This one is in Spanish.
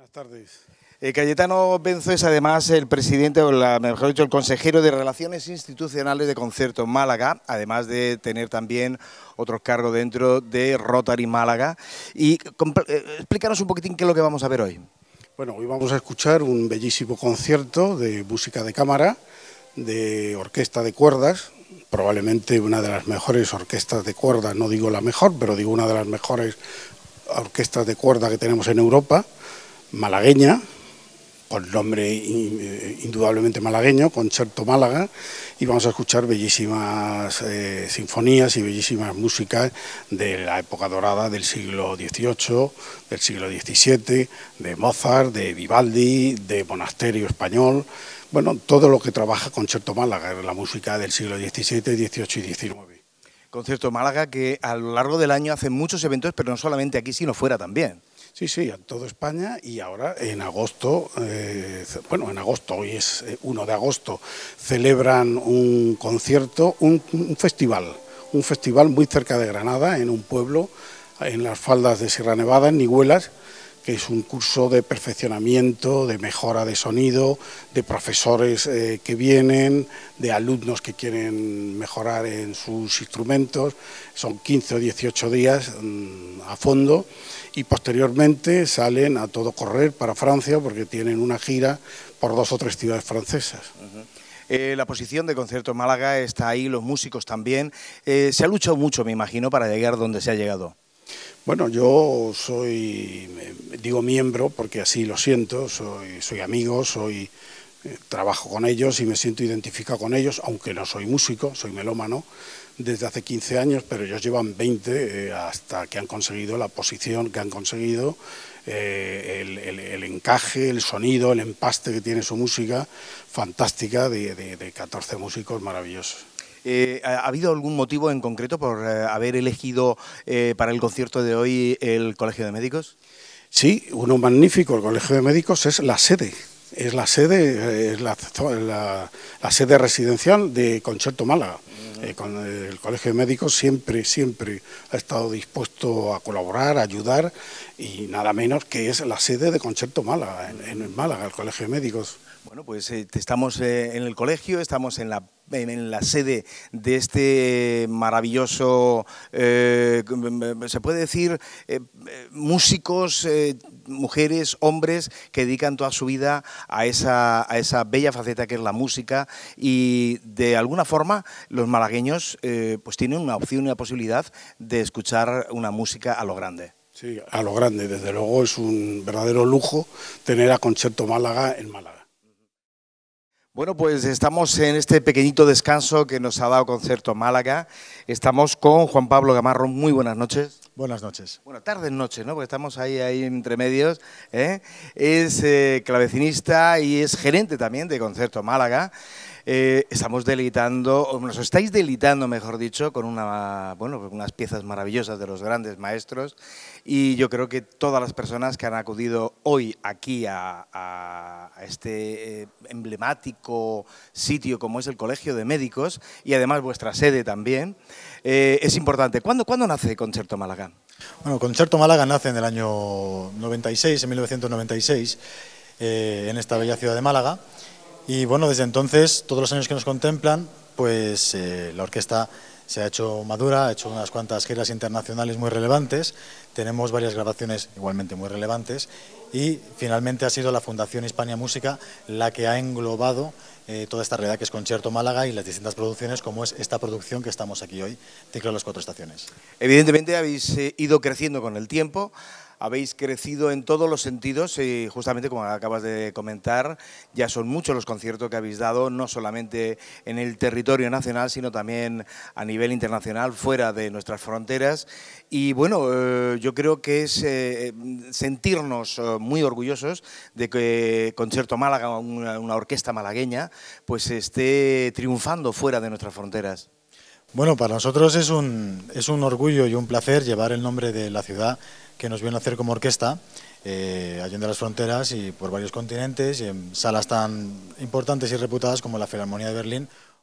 Buenas tardes. Cayetano Benzo es además el presidente, o mejor dicho, el consejero de Relaciones Institucionales de Concierto Málaga, además de tener también otros cargos dentro de Rotary Málaga. Y explícanos un poquitín qué es lo que vamos a ver hoy. Bueno, hoy vamos a escuchar un bellísimo concierto de música de cámara, de orquesta de cuerdas, probablemente una de las mejores orquestas de cuerdas, no digo la mejor, pero digo una de las mejores orquestas de cuerda que tenemos en Europa, malagueña, con nombre indudablemente malagueño, Concerto Málaga, y vamos a escuchar bellísimas sinfonías y bellísimas músicas de la época dorada del siglo XVIII, del siglo XVII, de Mozart, de Vivaldi, de Monasterio Español, bueno, todo lo que trabaja Concerto Málaga, la música del siglo XVII, XVIII y XIX. Concierto Málaga que a lo largo del año hace muchos eventos, pero no solamente aquí, sino fuera también. Sí, sí, en toda España, y ahora en agosto, en agosto, hoy es 1 de agosto, celebran un concierto, un festival muy cerca de Granada, en un pueblo, en las faldas de Sierra Nevada, en Nihuelas, que es un curso de perfeccionamiento, de mejora de sonido, de profesores que vienen, de alumnos que quieren mejorar en sus instrumentos. Son 15 o 18 días a fondo y posteriormente salen a todo correr para Francia porque tienen una gira por 2 o 3 ciudades francesas. La posición de Concierto Málaga está ahí, los músicos también. Se ha luchado mucho, me imagino, para llegar donde se ha llegado. Bueno, yo digo miembro porque así lo siento, soy amigo, trabajo con ellos y me siento identificado con ellos, aunque no soy músico, soy melómano, desde hace 15 años, pero ellos llevan 20 hasta que han conseguido la posición que han conseguido, el encaje, el sonido, el empaste que tiene su música, fantástica, de 14 músicos maravillosos. ¿Ha habido algún motivo en concreto por haber elegido para el concierto de hoy el Colegio de Médicos? Sí, uno magnífico, el Colegio de Médicos es la sede. Es la sede residencial de Concerto Málaga. Con el Colegio de Médicos siempre ha estado dispuesto a colaborar, a ayudar, y nada menos que es la sede de Concerto Málaga, en Málaga, el Colegio de Médicos. Bueno, pues estamos en el colegio, estamos en la sede de este maravilloso, se puede decir, músicos, mujeres, hombres que dedican toda su vida a esa bella faceta que es la música, y de alguna forma los malagueños pues tienen una opción y una posibilidad de escuchar una música a lo grande. Sí, a lo grande, desde luego es un verdadero lujo tener a Concerto Málaga en Málaga. Bueno, pues estamos en este pequeñito descanso que nos ha dado Concerto Málaga. Estamos con Juan Pablo Gamarro. Muy buenas noches. Buenas noches. Bueno, tardes, noches, ¿no? Porque estamos ahí entre medios. Es clavecinista y es gerente también de Concerto Málaga. Estamos deleitando, nos estáis deleitando, mejor dicho, con unas piezas maravillosas de los grandes maestros, y yo creo que todas las personas que han acudido hoy aquí a este emblemático sitio como es el Colegio de Médicos, y además vuestra sede también, es importante. ¿Cuándo nace Concerto Málaga? Bueno, Concerto Málaga nace en el año 96, en 1996, en esta bella ciudad de Málaga. Y bueno, desde entonces, todos los años que nos contemplan, pues la orquesta se ha hecho madura, ha hecho unas cuantas giras internacionales muy relevantes, tenemos varias grabaciones igualmente muy relevantes, y finalmente ha sido la Fundación Hispania Música la que ha englobado toda esta realidad que es Concerto Málaga y las distintas producciones, como es esta producción que estamos aquí hoy, Ciclo de las 4 estaciones. Evidentemente habéis ido creciendo con el tiempo. Habéis crecido en todos los sentidos y justamente como acabas de comentar, ya son muchos los conciertos que habéis dado, no solamente en el territorio nacional, sino también a nivel internacional, fuera de nuestras fronteras. Y bueno, yo creo que es sentirnos muy orgullosos de que Concerto Málaga, una orquesta malagueña, pues esté triunfando fuera de nuestras fronteras. Bueno, para nosotros es un orgullo y un placer llevar el nombre de la ciudad que nos vio nacer como orquesta, allende las fronteras y por varios continentes, y en salas tan importantes y reputadas como la Filarmonía de Berlín